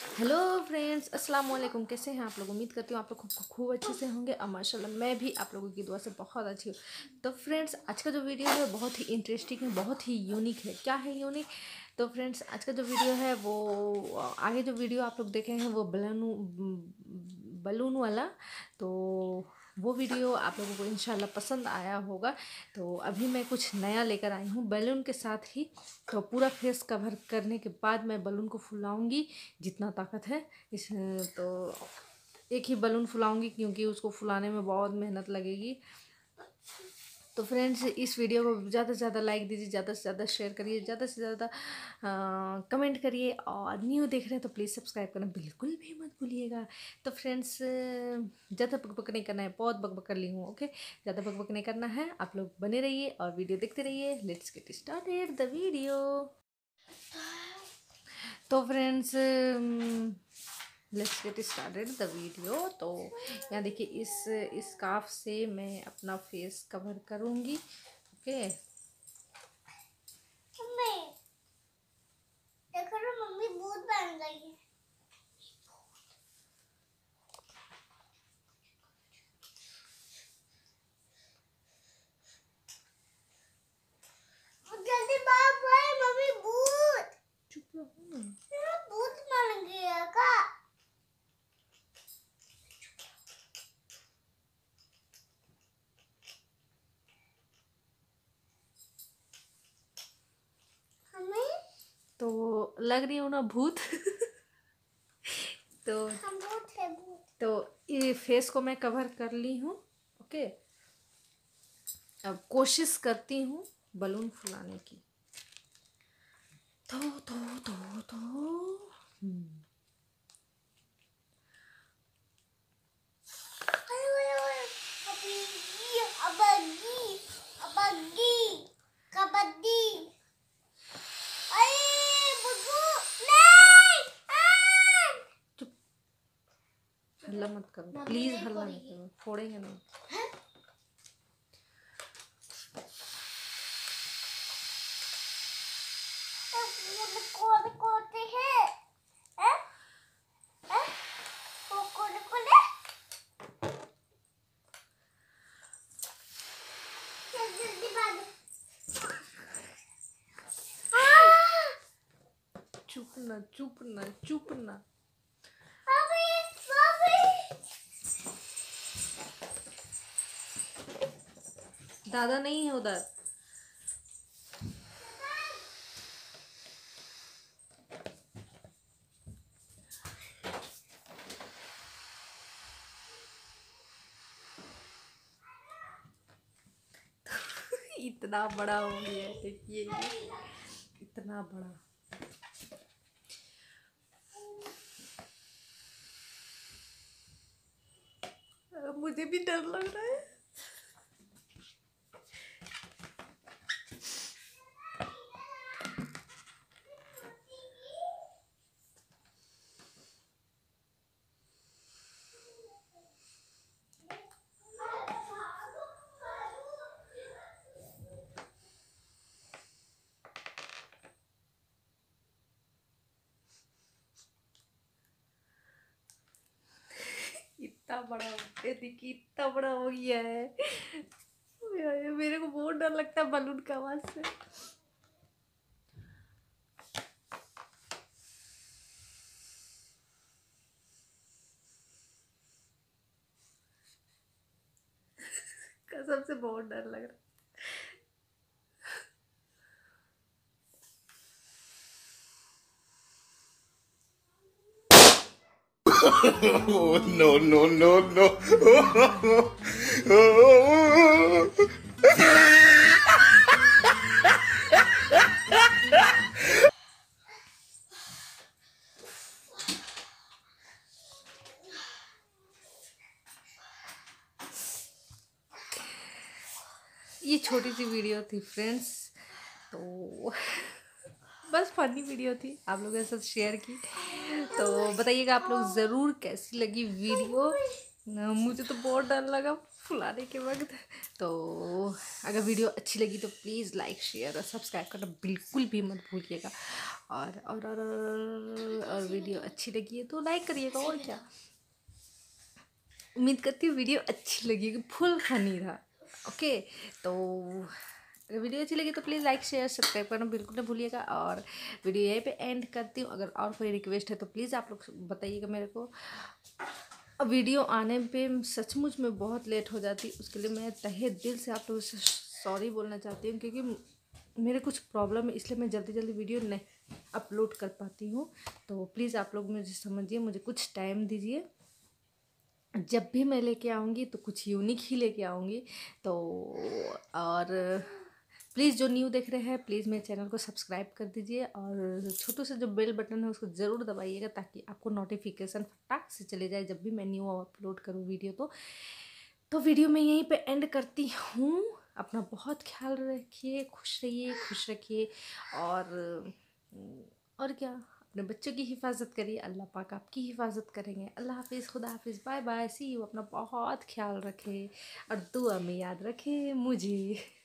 Hello friends, अस्सलाम वालेकुम। कैसे हैं आप लोग? उम्मीद करती हूँ आप लोग खूब अच्छे से होंगे और माशाल्लाह मैं भी आप लोगों की दुआ से बहुत अच्छी हूँ। तो फ्रेंड्स, आज का जो वीडियो है बहुत ही इंटरेस्टिंग है, बहुत ही यूनिक है। क्या है यूनिक? तो फ्रेंड्स, आज का जो वीडियो है वो आगे जो वीडियो आप लोग देखे हैं वो बलून वाला, तो वो वीडियो आप लोगों को इंशाल्लाह पसंद आया होगा। तो अभी मैं कुछ नया लेकर आई हूँ बैलून के साथ ही। तो पूरा फेस कवर करने के बाद मैं बलून को फुलाऊंगी जितना ताकत है इस। तो एक ही बलून फुलाऊंगी क्योंकि उसको फुलाने में बहुत मेहनत लगेगी। तो फ्रेंड्स, इस वीडियो को ज़्यादा से ज़्यादा लाइक दीजिए, ज़्यादा से ज़्यादा शेयर करिए, ज़्यादा से ज़्यादा कमेंट करिए, और न्यू देख रहे हैं तो प्लीज़ सब्सक्राइब करना बिल्कुल भी मत भूलिएगा। तो फ्रेंड्स, ज़्यादा बकबक नहीं करना है, बहुत बकबक कर ली हूँ, ओके। ज़्यादा बकबक नहीं करना है, आप लोग बने रहिए और वीडियो देखते रहिए। Let's get started the video. तो friends, let's get started the video. तो यहाँ देखिए, इस स्कार्फ से मैं अपना फेस कवर करूँगी, ओके। मम्मी देखो ना, मम्मी भूत बन गई है। जल्दी बाप भाई, मम्मी भूत। चुप रहो ना। भूत बन गया का। मम्मी तो लग रही हूँ ना भूत। तो हम भूत है, भूत। तो ये फेस को मैं कवर कर ली हूँ, ओके। अब कोशिश करती हूँ बलून फुलाने की। तो अबगी अबगी कबड्डी। अरे बुगु नहीं। चुप, हल्ला मत करो प्लीज, हल्ला मत करो, फोड़ेंगे नहीं। कौन कोते हैं? हैं? हैं? वो कोने जल्दी भाग। चुप ना, चुप ना, चुप ना। अबे अबे दादा नहीं है उधर। इतना बड़ा हो गया है, देखिए ये इतना बड़ा। मुझे भी डर लग रहा है। इतना बड़ा हो गया, देखिए इतना बड़ा हो गया है। मेरे को बहुत डर लगता है बलून की आवाज से। कसम से बहुत डर लग रहा है। Oh, no, no, no, no. ये छोटी सी वीडियो थी फ्रेंड्स, तो बस फनी वीडियो थी, आप लोगों के साथ शेयर की। तो बताइएगा आप लोग ज़रूर कैसी लगी वीडियो। मुझे तो बहुत डर लगा फुलाने के वक्त। तो अगर वीडियो अच्छी लगी तो प्लीज़ लाइक शेयर और सब्सक्राइब करना बिल्कुल भी मत भूलिएगा। और वीडियो अच्छी लगी है तो लाइक करिएगा, और क्या। उम्मीद करती हूँ वीडियो अच्छी लगेगी, फुल फनी था। ओके, तो अगर वीडियो अच्छी लगी तो प्लीज़ लाइक शेयर सब्सक्राइब करना बिल्कुल ना भूलिएगा। और वीडियो यहीं पे एंड करती हूँ। अगर और कोई रिक्वेस्ट है तो प्लीज़ आप लोग बताइएगा मेरे को। वीडियो आने पे सचमुच में बहुत लेट हो जाती, उसके लिए मैं तहे दिल से आप लोगों से सॉरी बोलना चाहती हूँ, क्योंकि मेरे कुछ प्रॉब्लम है, इसलिए मैं जल्दी जल्दी वीडियो नहीं अपलोड कर पाती हूँ। तो प्लीज़ आप लोग मुझे समझिए, मुझे कुछ टाइम दीजिए। जब भी मैं लेके आऊँगी तो कुछ यूनिक ही लेके आऊँगी। तो और प्लीज़ जो न्यू देख रहे हैं प्लीज़ मेरे चैनल को सब्सक्राइब कर दीजिए, और छोटू से जो बेल बटन है उसको ज़रूर दबाइएगा, ताकि आपको नोटिफिकेशन फटाक से चले जाए जब भी मैं न्यू अपलोड करूँ वीडियो। तो वीडियो मैं यहीं पे एंड करती हूँ। अपना बहुत ख्याल रखिए, खुश रहिए, खुश रखिए, और क्या, अपने बच्चों की हिफाजत करिए, अल्लाह पाक आपकी हिफाजत करेंगे। अल्लाह हाफिज़, खुदा हाफिज़, बाय बाय, सी यू। अपना बहुत ख्याल रखें और दुआ में याद रखें मुझे।